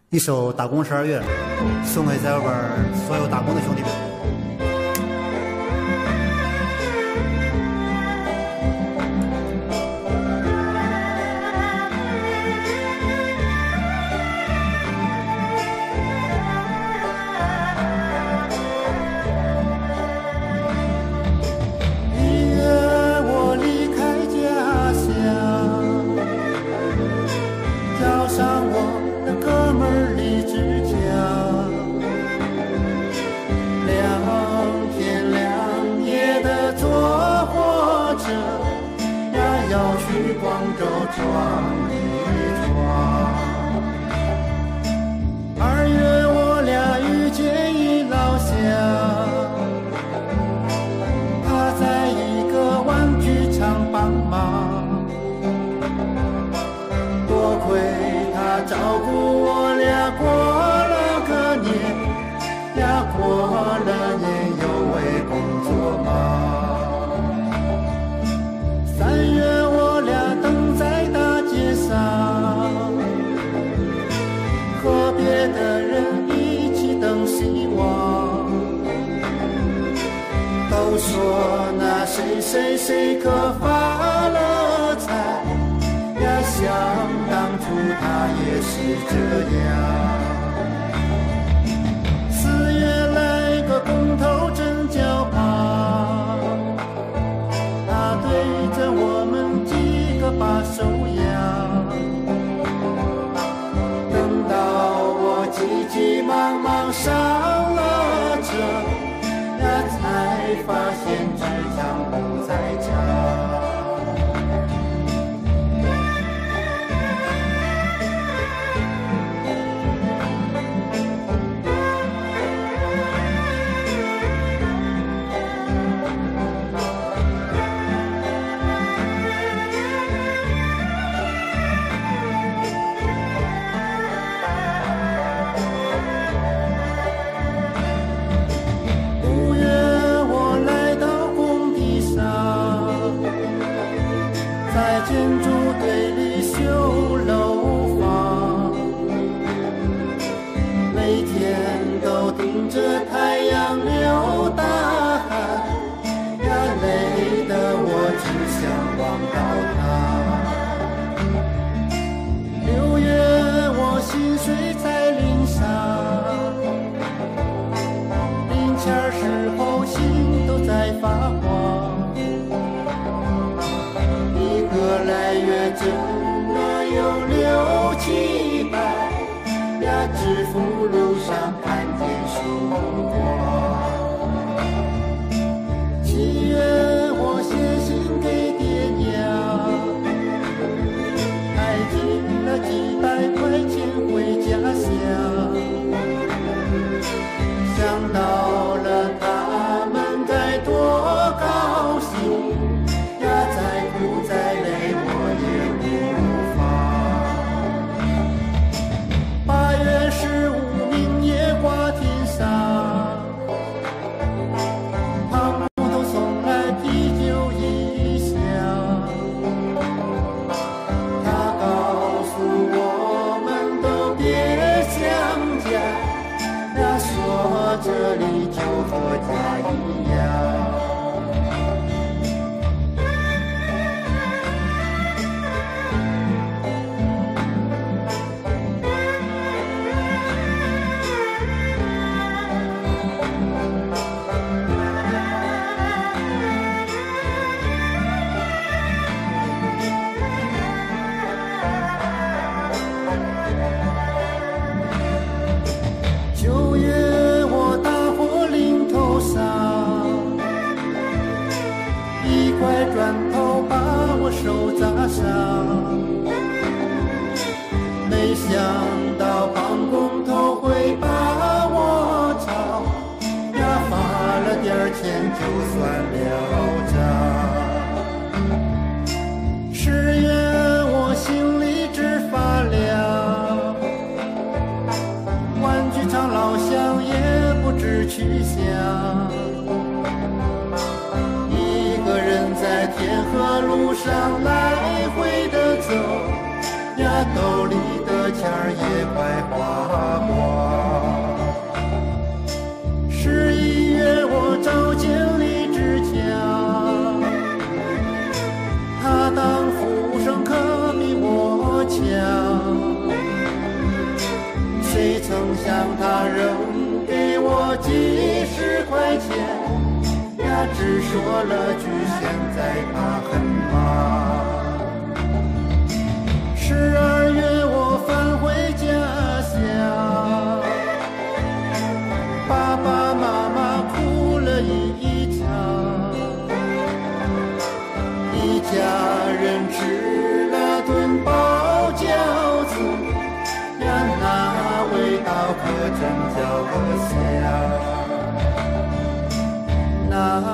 一首《打工12月》，送给在外边所有打工的兄弟们。 闯一闯。2月我俩遇见一老乡，他在一个玩具厂帮忙，多亏他照顾我俩，过了个年呀，过了年又为工作忙。3月我俩等在大街上，和别的人一起等希望，都说那谁谁谁可发了财呀，想当初他也是这样。4月来个工头正交棒，他对着我们几个把手扬，等到我急急忙忙上了车呀，才发现纸浆不在家。建筑队里修楼房，每天都盯着太阳流大汗呀，累得我只想望到他。6月我薪水才领上，领钱时候心都在发慌，1个来月挣了有6、7百呀，致富路上看见曙光。7月我写信给爹娘，还寄了几百块钱回家乡，想到了他们该多高兴呀，再苦再累我也无妨。8月15明夜挂天上，胖骨头送来啤酒一箱，他告诉我们都别想家呀，说这里就和家一样。9月我大火领头上，一块砖头把我手砸伤，没想到帮工头会把我炒呀，发了点钱就算了账。10月我心里直发凉，玩具厂老乡也不知去向，一个人在天河路上来回的走呀，兜里的钱儿也快花光。11月我找经理支家，他当副生可比我强。谁曾想他扔给我几10块钱呀，只说了句现在他很忙。12月我返回家乡，爸爸妈妈哭了一场，一家人吃了顿包饺子呀，那味道可真叫个香。那